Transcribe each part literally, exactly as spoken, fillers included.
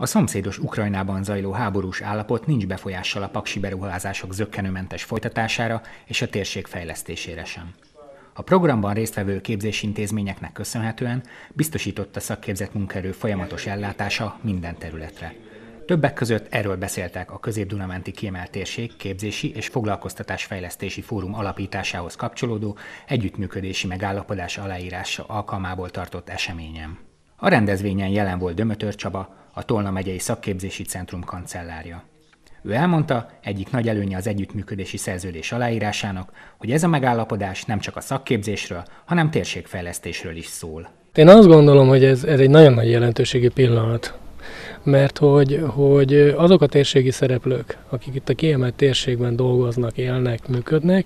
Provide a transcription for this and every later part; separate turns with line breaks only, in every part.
A szomszédos Ukrajnában zajló háborús állapot nincs befolyással a paksi beruházások zökkenőmentes folytatására és a térség fejlesztésére sem. A programban résztvevő képzésintézményeknek köszönhetően biztosított a szakképzett munkaerő folyamatos ellátása minden területre. Többek között erről beszéltek a Közép-Duna-menti Kiemelt Térség Képzési és Foglalkoztatásfejlesztési Fórum alapításához kapcsolódó együttműködési megállapodás aláírása alkalmából tartott eseményen. A rendezvényen jelen volt Dömötör Csaba, a Tolna megyei szakképzési centrum kancellárja. Ő elmondta, egyik nagy előnye az együttműködési szerződés aláírásának, hogy ez a megállapodás nem csak a szakképzésről, hanem térségfejlesztésről is szól.
Én azt gondolom, hogy ez, ez egy nagyon nagy jelentőségi pillanat, mert hogy, hogy azok a térségi szereplők, akik itt a kiemelt térségben dolgoznak, élnek, működnek,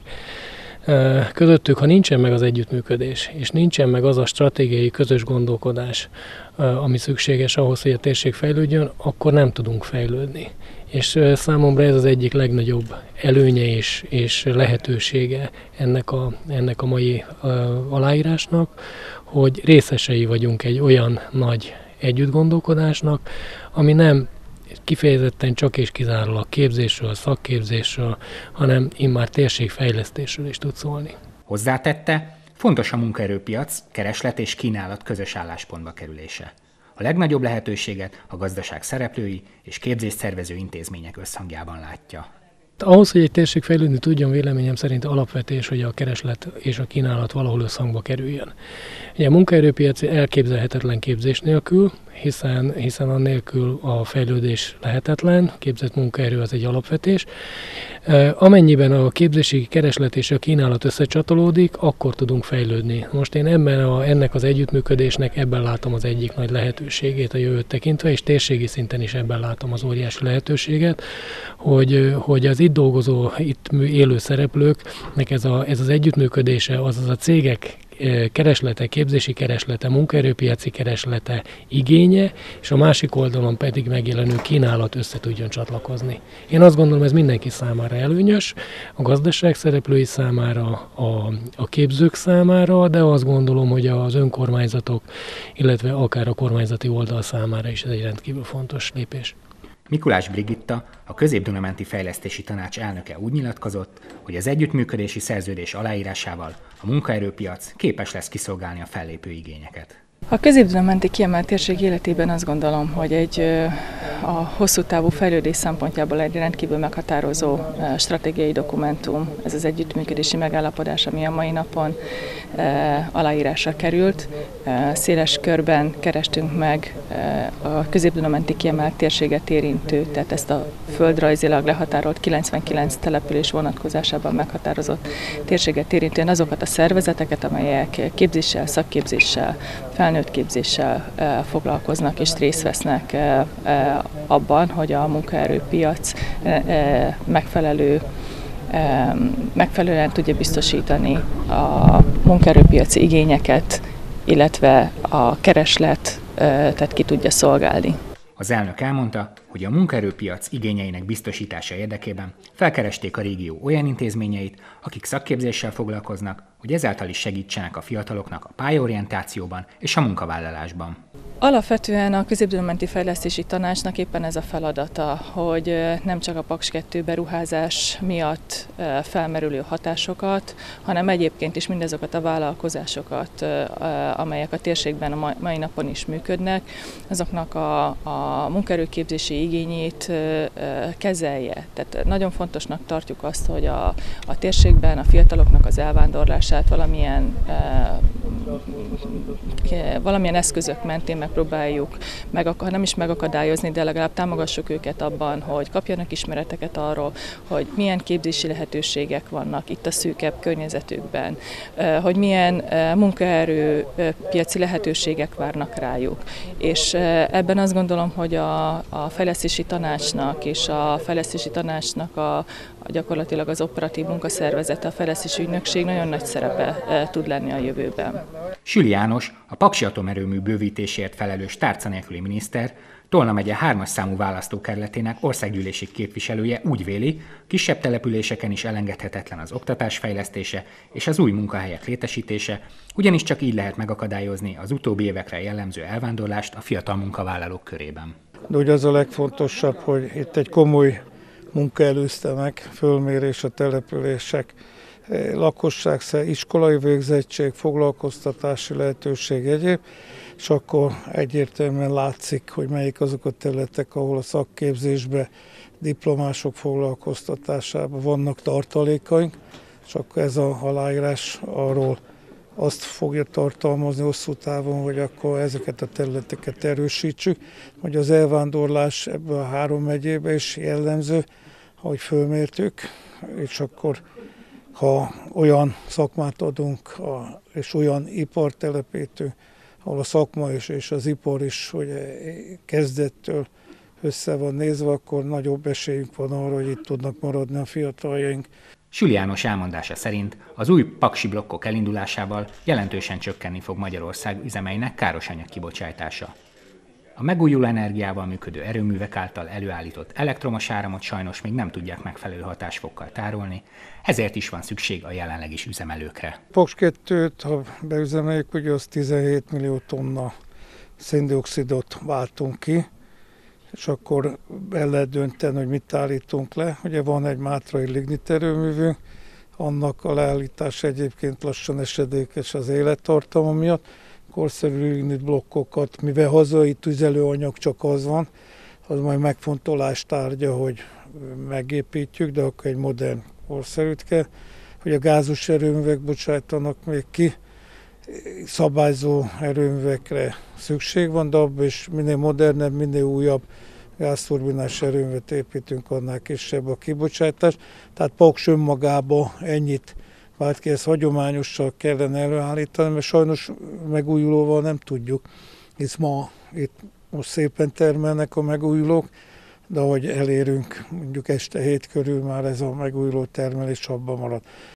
közöttük, ha nincsen meg az együttműködés, és nincsen meg az a stratégiai közös gondolkodás, ami szükséges ahhoz, hogy a térség fejlődjön, akkor nem tudunk fejlődni. És számomra ez az egyik legnagyobb előnye és, és lehetősége ennek a, ennek a mai aláírásnak, hogy részesei vagyunk egy olyan nagy együttgondolkodásnak, ami nem kifejezetten csak és kizárólag képzésről, szakképzésről, hanem immár térségfejlesztésről is tud szólni.
Hozzátette, fontos a munkaerőpiac, kereslet és kínálat közös álláspontba kerülése. A legnagyobb lehetőséget a gazdaság szereplői és képzésszervező intézmények összhangjában látja.
Ahhoz, hogy egy térség fejlődni tudjon, véleményem szerint alapvetés, hogy a kereslet és a kínálat valahol összhangba kerüljön. Ugye a munkaerőpiac elképzelhetetlen képzés nélkül, hiszen, hiszen annélkül a fejlődés lehetetlen, képzett munkaerő az egy alapvetés. Amennyiben a képzési kereslet és a kínálat összecsatolódik, akkor tudunk fejlődni. Most én ebben a, ennek az együttműködésnek ebben látom az egyik nagy lehetőségét a jövőt tekintve, és térségi szinten is ebben látom az óriási lehetőséget, hogy, hogy az itt dolgozó, itt élő szereplőknek ez, a, ez az együttműködése, azaz a cégek kereslete, képzési kereslete, munkaerőpiaci kereslete, igénye, és a másik oldalon pedig megjelenő kínálat össze tudjon csatlakozni. Én azt gondolom, ez mindenki számára előnyös, a gazdaság szereplői számára, a, a képzők számára, de azt gondolom, hogy az önkormányzatok, illetve akár a kormányzati oldal számára is ez egy rendkívül fontos lépés.
Mikulás Brigitta, a Közép-Duna-menti Fejlesztési Tanács elnöke úgy nyilatkozott, hogy az együttműködési szerződés aláírásával a munkaerőpiac képes lesz kiszolgálni a fellépő igényeket.
A Közép-Duna-menti Kiemelt Térség életében azt gondolom, hogy egy a hosszú távú fejlődés szempontjából egy rendkívül meghatározó stratégiai dokumentum, ez az együttműködési megállapodás, ami a mai napon aláírásra került. Széles körben kerestünk meg a Közép-Duna-menti Kiemelt Térséget érintő, tehát ezt a földrajzilag lehatárolt kilencvenkilenc település vonatkozásában meghatározott térséget érintően azokat a szervezeteket, amelyek képzéssel, szakképzéssel, felnőttképzéssel foglalkoznak és részt vesznek abban, hogy a munkaerőpiac megfelelő, megfelelően tudja biztosítani a munkaerőpiaci igényeket, illetve a kereslet, tehát ki tudja szolgálni.
Az elnök elmondta, hogy a munkaerőpiac igényeinek biztosítása érdekében felkeresték a régió olyan intézményeit, akik szakképzéssel foglalkoznak, hogy ezáltal is segítsenek a fiataloknak a pályaorientációban és a munkavállalásban.
Alapvetően a Közép-Duna-menti Fejlesztési Tanácsnak éppen ez a feladata, hogy nem csak a Paks kettő beruházás miatt felmerülő hatásokat, hanem egyébként is mindazokat a vállalkozásokat, amelyek a térségben a mai napon is működnek, azoknak a, a munkaerőképzési igényét kezelje. Tehát nagyon fontosnak tartjuk azt, hogy a, a térségben a fiataloknak az elvándorlását valamilyen, valamilyen eszközök mentén megpróbáljuk, meg, ha nem is megakadályozni, de legalább támogassuk őket abban, hogy kapjanak ismereteket arról, hogy milyen képzési lehetőségek vannak itt a szűkebb környezetükben, hogy milyen munkaerőpiaci lehetőségek várnak rájuk. És ebben azt gondolom, hogy a, a fejlesztési tanácsnak és a fejlesztési tanácsnak a, a gyakorlatilag az operatív munkaszervezete, a fejlesztési ügynökség nagyon nagy szerepe tud lenni a jövőben.
Süli János, a Paksi Atomerőmű bővítésért felelős tárca nélküli miniszter Tolna megye hármas számú választókerületének országgyűlési képviselője úgy véli, kisebb településeken is elengedhetetlen az oktatás fejlesztése és az új munkahelyek létesítése, ugyanis csak így lehet megakadályozni az utóbbi évekre jellemző elvándorlást a fiatal munkavállalók körében.
De ugye az a legfontosabb, hogy itt egy komoly munka előzte meg, fölmérés a települések, lakosság, iskolai végzettség, foglalkoztatási lehetőség egyéb, és akkor egyértelműen látszik, hogy melyik azok a területek, ahol a szakképzésbe, diplomások foglalkoztatásában vannak tartalékaink, és akkor ez a aláírás arról azt fogja tartalmazni hosszú távon, hogy akkor ezeket a területeket erősítsük, hogy az elvándorlás ebből a három megyébe is jellemző, ahogy fölmértük, és akkor ha olyan szakmát adunk, és olyan ipart telepítünk, ahol a szakma is és az ipar is hogy kezdettől össze van nézve, akkor nagyobb esélyünk van arra, hogy itt tudnak maradni a fiataljaink.
Süli János elmondása szerint az új paksi blokkok elindulásával jelentősen csökkenni fog Magyarország üzemeinek károsanyag kibocsátása. A megújuló energiával működő erőművek által előállított elektromos áramot sajnos még nem tudják megfelelő hatásfokkal tárolni, ezért is van szükség a jelenleg is üzemelőkre.
Paks kettőt, ha beüzemeljük, ugye az tizenhét millió tonna széndioxidot váltunk ki, és akkor el lehet dönteni, hogy mit állítunk le. Ugye van egy mátrai lignit erőművünk, annak a leállítás egyébként lassan esedékes az élettartama miatt. Korszerű lignit blokkokat, mivel hazai tüzelőanyag csak az van, az majd megfontolás tárgya, hogy megépítjük, de akkor egy modern korszerűt kell. Hogy a gázos erőművek bocsájtanak még ki, szabályzó erőművekre szükség van, de abban is minél modernebb, minél újabb gázturbinás erőművet építünk, annál kisebb a kibocsátás. Tehát Paks önmagába ennyit vált ki, ezt hagyományossal kellene előállítani, mert sajnos megújulóval nem tudjuk, hisz ma itt most szépen termelnek a megújulók, de ahogy elérünk mondjuk este hét körül, már ez a megújuló termelés abban marad.